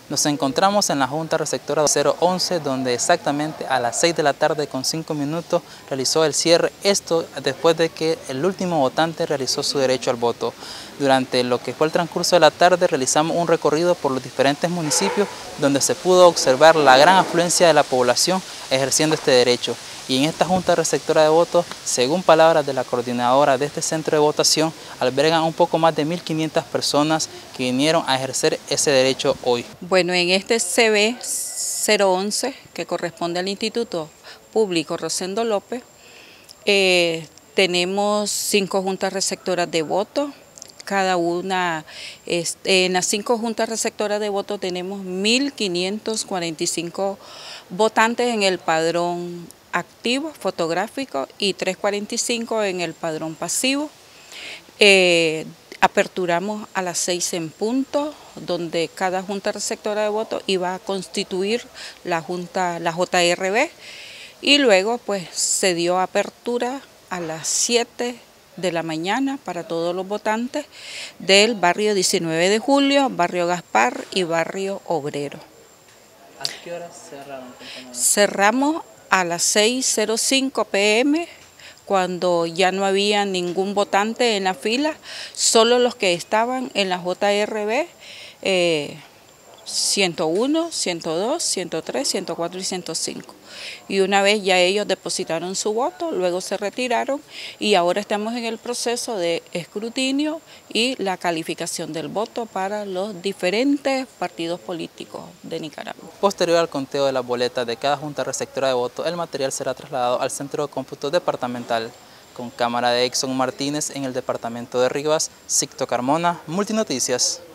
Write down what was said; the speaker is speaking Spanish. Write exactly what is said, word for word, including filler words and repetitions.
Nos encontramos en la Junta Receptora cero once, donde exactamente a las seis de la tarde con cinco minutos realizó el cierre, esto después de que el último votante realizó su derecho al voto. Durante lo que fue el transcurso de la tarde realizamos un recorrido por los diferentes municipios donde se pudo observar la gran afluencia de la población ejerciendo este derecho. Y en esta Junta Receptora de Votos, según palabras de la coordinadora de este centro de votación, albergan un poco más de mil quinientas personas que vinieron a ejercer ese derecho hoy. Bueno, en este C B cero once, que corresponde al Instituto Público Rosendo López, eh, tenemos cinco juntas receptoras de votos. Cada una, este, en las cinco juntas receptoras de votos tenemos mil quinientos cuarenta y cinco votantes en el padrón activo, fotográfico, y trescientos cuarenta y cinco en el padrón pasivo. Eh, aperturamos a las seis en punto, donde cada junta receptora de votos iba a constituir la junta, la J R B, y luego pues se dio apertura a las siete de la mañana para todos los votantes del barrio diecinueve de julio, barrio Gaspar y barrio Obrero. ¿A qué horas cerraron? Cerramos a las seis cero cinco p m, cuando ya no había ningún votante en la fila, solo los que estaban en la J R B eh, ciento uno, ciento dos, ciento tres, ciento cuatro y ciento cinco. Y una vez ya ellos depositaron su voto, luego se retiraron y ahora estamos en el proceso de escrutinio y la calificación del voto para los diferentes partidos políticos de Nicaragua. Posterior al conteo de las boletas de cada junta receptora de votos, el material será trasladado al Centro de Cómputo Departamental. Con cámara de Exxon Martínez en el departamento de Rivas, Sixto Carmona, Multinoticias.